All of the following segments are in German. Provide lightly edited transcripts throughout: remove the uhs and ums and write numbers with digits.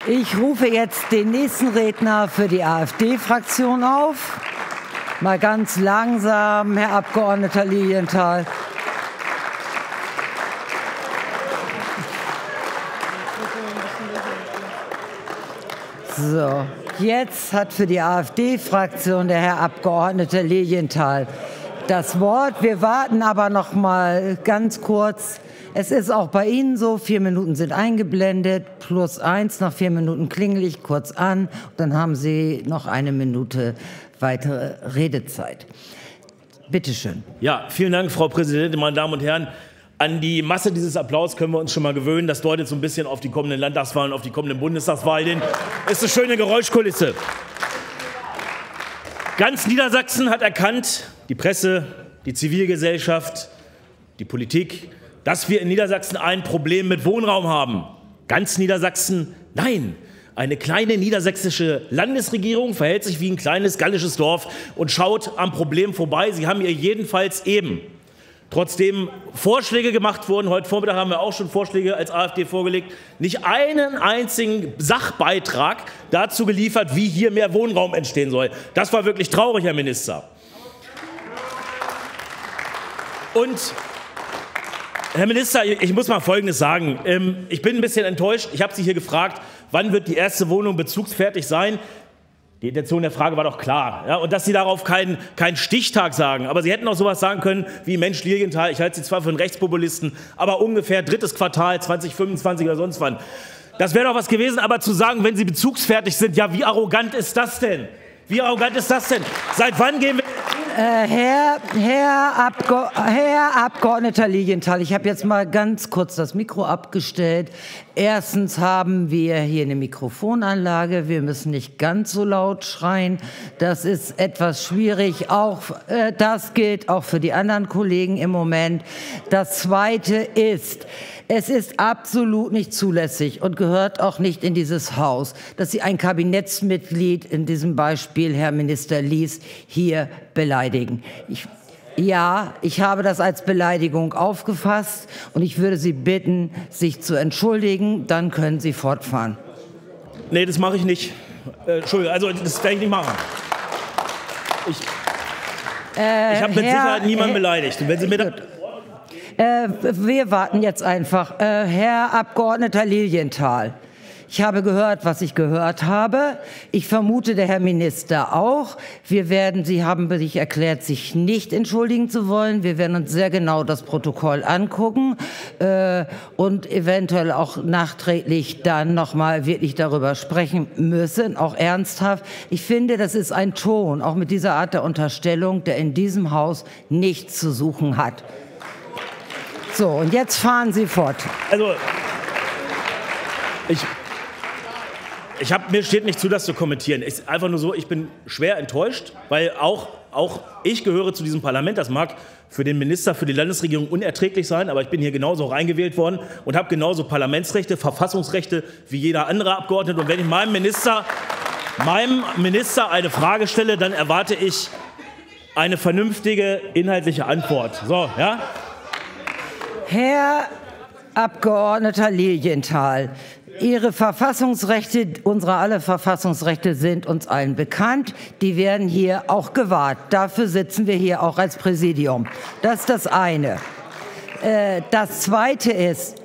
Ich rufe jetzt den nächsten Redner für die AfD-Fraktion auf. Mal ganz langsam, Herr Abgeordneter Lilienthal. So, jetzt hat für die AfD-Fraktion der Herr Abgeordnete Lilienthal das Wort. Wir warten aber noch mal ganz kurz. Es ist auch bei Ihnen so, 4 Minuten sind eingeblendet, +1, nach 4 Minuten klingel ich kurz an, dann haben Sie noch 1 Minute weitere Redezeit. Bitte schön. Ja, vielen Dank, Frau Präsidentin, meine Damen und Herren. An die Masse dieses Applaus können wir uns schon mal gewöhnen. Das deutet so ein bisschen auf die kommenden Landtagswahlen, auf die kommenden Bundestagswahlen hin. Ist eine schöne Geräuschkulisse. Ganz Niedersachsen hat erkannt, die Presse, die Zivilgesellschaft, die Politik, dass wir in Niedersachsen ein Problem mit Wohnraum haben. Ganz Niedersachsen? Nein. Eine kleine niedersächsische Landesregierung verhält sich wie ein kleines gallisches Dorf und schaut am Problem vorbei. Sie haben ihr jedenfalls eben, trotzdem Vorschläge gemacht wurden, heute Vormittag haben wir auch schon Vorschläge als AfD vorgelegt, nicht einen einzigen Sachbeitrag dazu geliefert, wie hier mehr Wohnraum entstehen soll. Das war wirklich traurig, Herr Minister. Und Herr Minister, ich muss mal Folgendes sagen. Ich bin ein bisschen enttäuscht. Ich habe Sie hier gefragt, wann wird die erste Wohnung bezugsfertig sein? Die Intention der Frage war doch klar. Ja, und dass Sie darauf keinen Stichtag sagen. Aber Sie hätten auch sowas sagen können wie Mensch Lilienthal, ich halte Sie zwar für einen Rechtspopulisten, aber ungefähr 3. Quartal 2025 oder sonst wann. Das wäre doch was gewesen. Aber zu sagen, wenn Sie bezugsfertig sind, ja, wie arrogant ist das denn? Wie arrogant ist das denn? Seit wann gehen wir... Herr Abgeordneter Lilienthal, ich habe jetzt mal ganz kurz das Mikro abgestellt. Erstens haben wir hier eine Mikrofonanlage. Wir müssen nicht ganz so laut schreien. Das ist etwas schwierig. Auch das gilt auch für die anderen Kollegen im Moment. Das Zweite ist, es ist absolut nicht zulässig und gehört auch nicht in dieses Haus, dass Sie ein Kabinettsmitglied, in diesem Beispiel Herr Minister Lies, hier beleidigen. Ich habe das als Beleidigung aufgefasst und ich würde Sie bitten, sich zu entschuldigen. Dann können Sie fortfahren. Nee, das mache ich nicht. Entschuldigung, also das werde ich nicht machen. Ich habe mit Sicherheit niemanden beleidigt. Und wenn Sie mir wir warten jetzt einfach. Herr Abgeordneter Lilienthal, ich habe gehört, was ich gehört habe. Ich vermute, der Herr Minister auch. Sie haben sich erklärt, sich nicht entschuldigen zu wollen. Wir werden uns sehr genau das Protokoll angucken und eventuell auch nachträglich dann noch mal wirklich darüber sprechen müssen, auch ernsthaft. Ich finde, das ist ein Ton, auch mit dieser Art der Unterstellung, der in diesem Haus nichts zu suchen hat. So, und jetzt fahren Sie fort. Also, mir steht nicht zu, das zu kommentieren. Es ist einfach nur so, ich bin schwer enttäuscht, weil auch ich gehöre zu diesem Parlament. Das mag für den Minister, für die Landesregierung unerträglich sein, aber ich bin hier genauso reingewählt worden und habe genauso Parlamentsrechte, Verfassungsrechte wie jeder andere Abgeordnete. Und wenn ich meinem Minister eine Frage stelle, dann erwarte ich eine vernünftige inhaltliche Antwort. So, ja? Herr Abgeordneter Lilienthal, Ihre Verfassungsrechte, unsere alle Verfassungsrechte sind uns allen bekannt. Die werden hier auch gewahrt. Dafür sitzen wir hier auch als Präsidium. Das ist das eine. Das Zweite ist,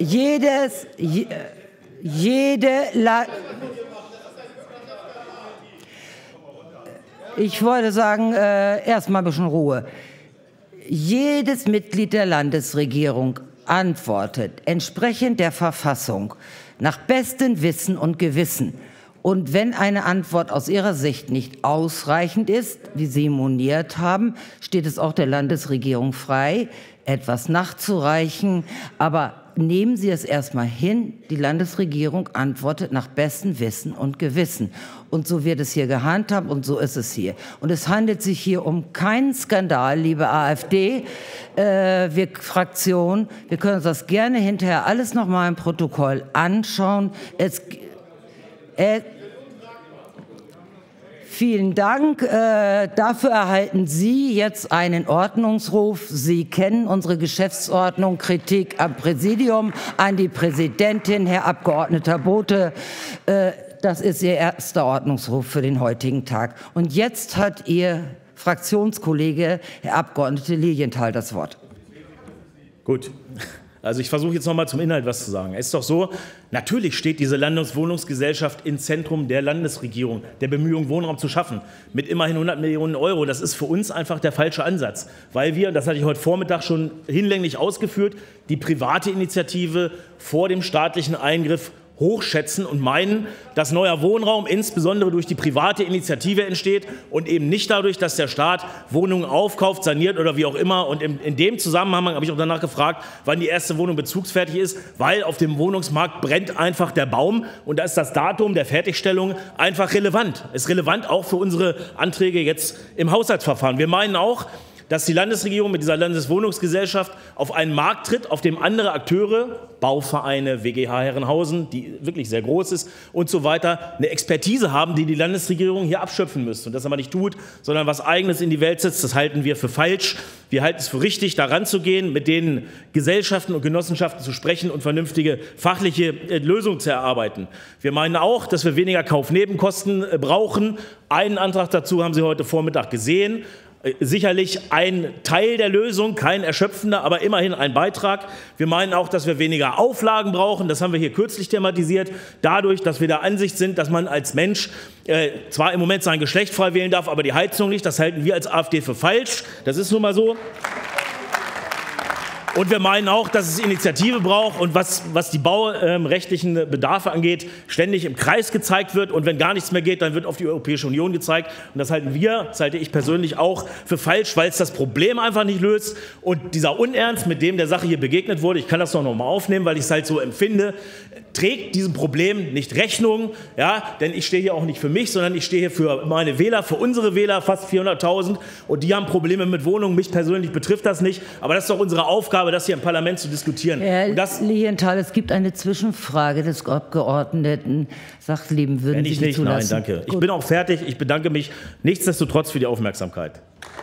ich wollte sagen, erstmal ein bisschen Ruhe. Jedes Mitglied der Landesregierung antwortet entsprechend der Verfassung nach bestem Wissen und Gewissen. Und wenn eine Antwort aus Ihrer Sicht nicht ausreichend ist, wie Sie moniert haben, steht es auch der Landesregierung frei, etwas nachzureichen. Aber nehmen Sie es erstmal hin, die Landesregierung antwortet nach bestem Wissen und Gewissen. Und so wird es hier gehandhabt und so ist es hier. Und es handelt sich hier um keinen Skandal, liebe AfD, Fraktion. Wir können uns das gerne hinterher alles noch mal im Protokoll anschauen. Vielen Dank. Dafür erhalten Sie jetzt einen Ordnungsruf. Sie kennen unsere Geschäftsordnung. Kritik am Präsidium, an die Präsidentin, Herr Abgeordneter Bothe. Das ist Ihr erster Ordnungsruf für den heutigen Tag. Und jetzt hat Ihr Fraktionskollege, Herr Abgeordneter Lilienthal, das Wort. Gut. Also ich versuche jetzt noch mal zum Inhalt was zu sagen. Es ist doch so, natürlich steht diese Landeswohnungsgesellschaft im Zentrum der Landesregierung, der Bemühungen, Wohnraum zu schaffen, mit immerhin 100 Millionen Euro. Das ist für uns einfach der falsche Ansatz, weil wir, das hatte ich heute Vormittag schon hinlänglich ausgeführt, die private Initiative vor dem staatlichen Eingriff hochschätzen und meinen, dass neuer Wohnraum insbesondere durch die private Initiative entsteht und eben nicht dadurch, dass der Staat Wohnungen aufkauft, saniert oder wie auch immer. Und in dem Zusammenhang habe ich auch danach gefragt, wann die erste Wohnung bezugsfertig ist, weil auf dem Wohnungsmarkt brennt einfach der Baum und da ist das Datum der Fertigstellung einfach relevant. Ist relevant auch für unsere Anträge jetzt im Haushaltsverfahren. Wir meinen auch, dass die Landesregierung mit dieser Landeswohnungsgesellschaft auf einen Markt tritt, auf dem andere Akteure, Bauvereine, WGH Herrenhausen, die wirklich sehr groß ist und so weiter, eine Expertise haben, die die Landesregierung hier abschöpfen müsste und das aber nicht tut, sondern was Eigenes in die Welt setzt. Das halten wir für falsch. Wir halten es für richtig, da ranzugehen, mit den Gesellschaften und Genossenschaften zu sprechen und vernünftige fachliche Lösungen zu erarbeiten. Wir meinen auch, dass wir weniger Kaufnebenkosten brauchen. Einen Antrag dazu haben Sie heute Vormittag gesehen. Sicherlich ein Teil der Lösung, kein erschöpfender, aber immerhin ein Beitrag. Wir meinen auch, dass wir weniger Auflagen brauchen. Das haben wir hier kürzlich thematisiert. Dadurch, dass wir der Ansicht sind, dass man als Mensch zwar im Moment sein Geschlecht frei wählen darf, aber die Heizung nicht. Das halten wir als AfD für falsch. Das ist nun mal so. Und wir meinen auch, dass es Initiative braucht und was die baurechtlichen Bedarfe angeht, ständig im Kreis gezeigt wird. Und wenn gar nichts mehr geht, dann wird auf die Europäische Union gezeigt. Und das halten wir, das halte ich persönlich auch für falsch, weil es das Problem einfach nicht löst. Und dieser Unernst, mit dem der Sache hier begegnet wurde, ich kann das doch noch mal aufnehmen, weil ich es halt so empfinde, trägt diesem Problem nicht Rechnung. Ja, denn ich stehe hier auch nicht für mich, sondern ich stehe hier für meine Wähler, für unsere Wähler, fast 400.000. Und die haben Probleme mit Wohnungen. Mich persönlich betrifft das nicht. Aber das ist doch unsere Aufgabe, das hier im Parlament zu diskutieren. Herr Lilienthal, es gibt eine Zwischenfrage des Abgeordneten Sachleben. Würden Sie die zulassen? Nein, danke. Ich bin auch fertig. Ich bedanke mich nichtsdestotrotz für die Aufmerksamkeit.